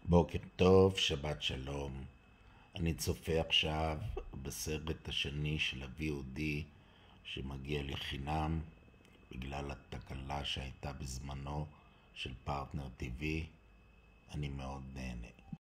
בוקר טוב, שבת שלום. אני צופה עכשיו בסרט השני של ה-VOD שמגיע לי חינם בגלל התקלה שהייתה בזמנו של פרטנר TV. אני מאוד נהנה.